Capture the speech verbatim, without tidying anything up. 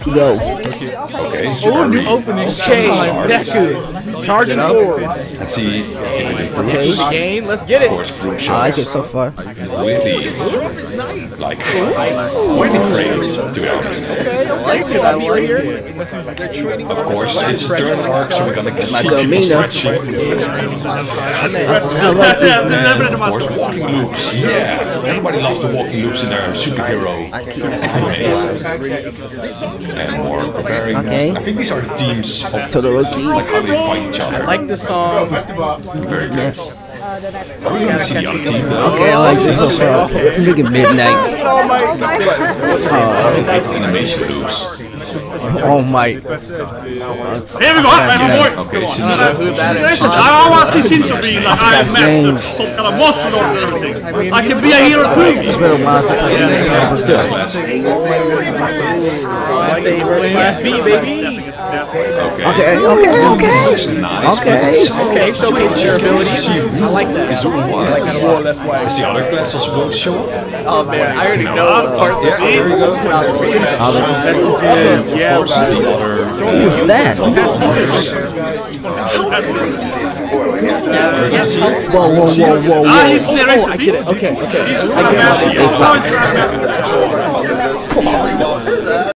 Go. Okay, so Oh, new opening chain. That's good. Charging forward. let's see if it improves. Okay. Gain. Let's get Of it. course, group I like it shots so far. really like really framed, to be honest. Could I be here? Of course, it's a turn arc, so we're gonna see Like people Amina. stretching. I like this. And of course, walking loops. Yeah, everybody loves the walking loops in their superhero animes. And more preparing. Okay. I think these are the teams of Todoroki. like how they fight each other. Like the song. Very good. Are we gonna see the other team though? Okay, I like this so far. I'm thinking midnight. It's animation loops. All Might. Here we go, my boy. Okay, I don't know who that is. I want to see Shinjo be like Iron Man, some kind of muscle or everything. I can be a hero too. It's been a while since I've seen that, but still. Class B, baby. Okay. Okay, okay, okay. Nice. Okay. Okay, showcase your abilities. I like that. Is the other class also going to show up? Oh man, I already know what part this is. There you go. Vestiges, yeah. The other. Who's that? We're gonna see it. Whoa, whoa, whoa, whoa, Ah, whoa. he's Oh, I get it. Okay, okay. I get it. narration.